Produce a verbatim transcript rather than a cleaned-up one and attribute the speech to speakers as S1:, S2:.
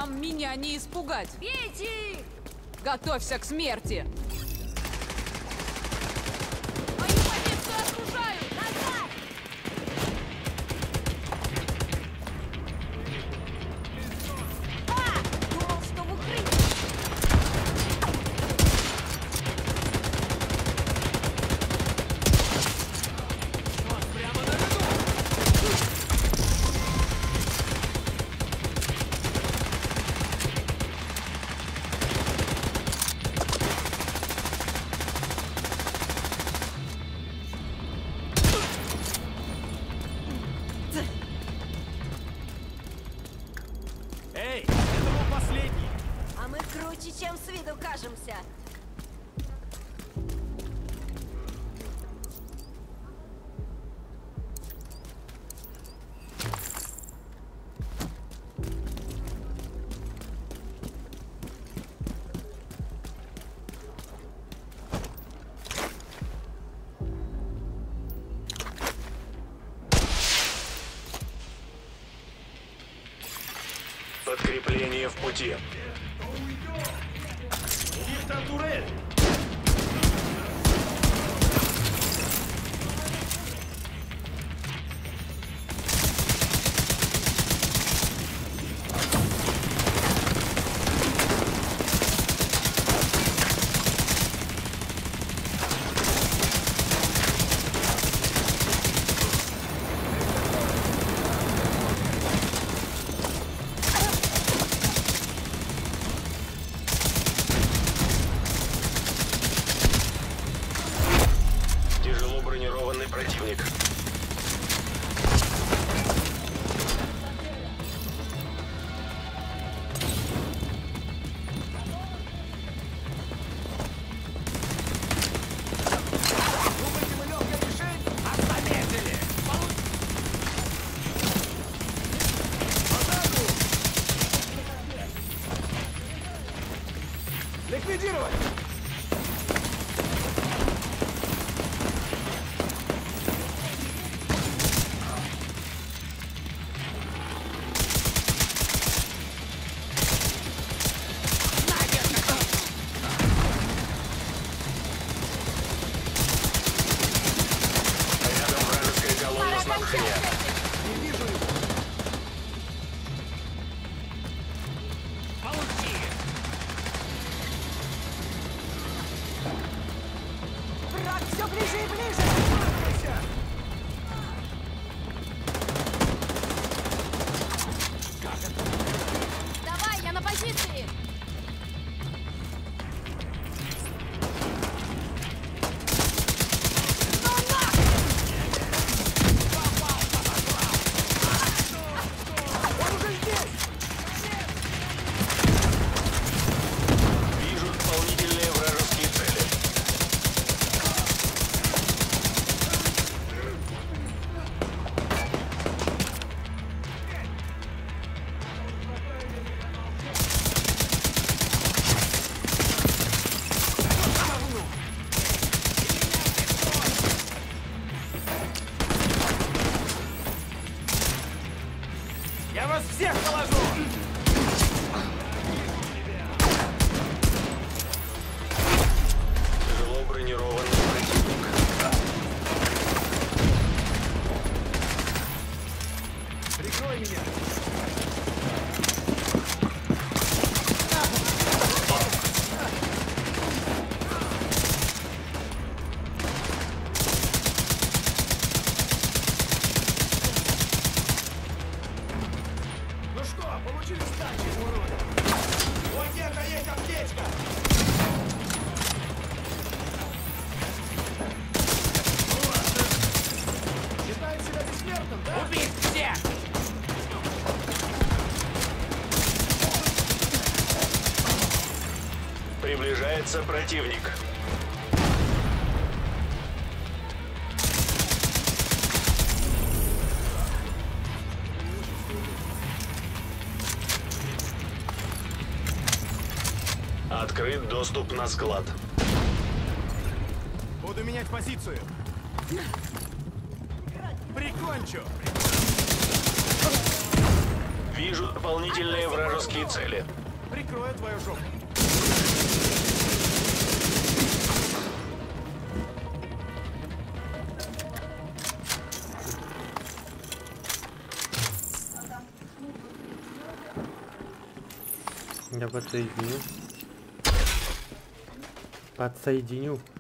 S1: Нам меня не испугать.
S2: Бейте!
S1: Готовься к смерти.
S2: Мою позицию окружают! Назад! А! Думал, что в укрытии.
S3: Прямо на виду! Эй, это был последний!
S2: А мы круче, чем с виду кажемся.
S4: Подкрепление в пути.
S3: Виктор Турель!
S4: Тяжело бронированный противник.
S3: Думаете, мы легкая мишень? А заметили! Атаку! Ликвидировать!
S4: Рядом вражеская колонна снабжения.
S3: Не вижу его! Получи!
S2: Враг все ближе и ближе!
S3: Смотрися! Как это?
S2: Давай, я на позиции!
S3: Он уже здесь!
S4: Вижу дополнительные вражеские цели.
S3: Я вас всех положу!
S4: Тяжело бронированный противник.
S3: Прикрой меня! Ну что, получили сдачи из урода? У где-то есть аптечка! Ну ладно. Считает себя бессмертным, да?
S1: Убить всех!
S4: Приближается противник. Открыт доступ на склад.
S3: Буду менять позицию. Прикончу!
S4: Вижу дополнительные вражеские цели.
S3: Прикрою твою жопу.
S5: Я подсоединю. Подсоединю.